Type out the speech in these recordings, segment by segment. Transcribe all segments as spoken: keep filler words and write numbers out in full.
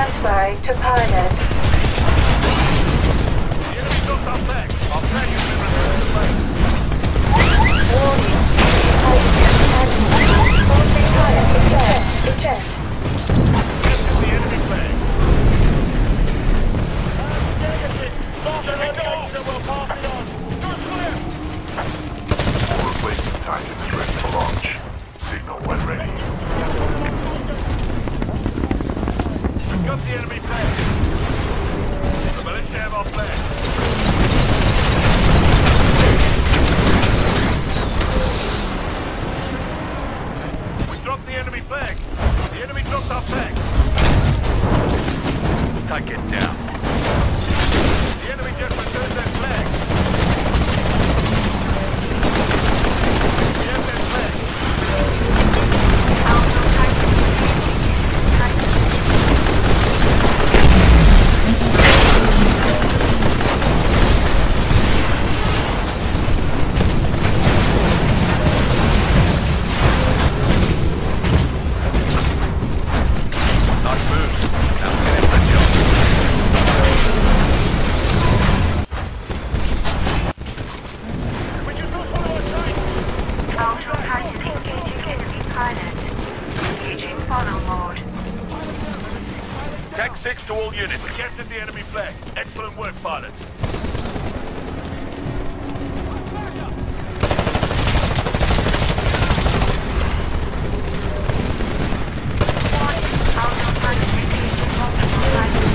Transferring to pilot. The enemy dropped our flag. Our flag has been returned to base. Warning. Enemy pilot eject. Eject. This is the enemy flag. All replacement Titans ready for launch. Signal when ready. We've got the enemy flag. The militia have our flag. We dropped the enemy flag. The enemy dropped our flag. Take it down. The enemy just returned their flag. We have their flag. Nice move. Now finish the job. We just lost one of our sites. Auto pilot engaging enemy pilot. Engaging follow mode. Tag six to all units. We captured the enemy flag. Excellent work, pilots. Auto pilot engaging multiple pilots.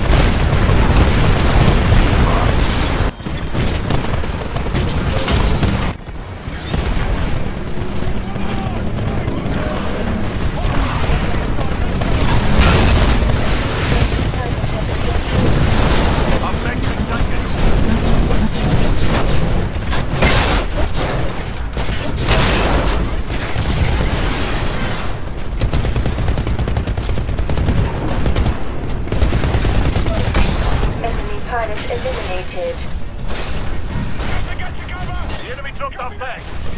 Our flag's been taken. Enemy pilot eliminated. The enemy dropped our flag.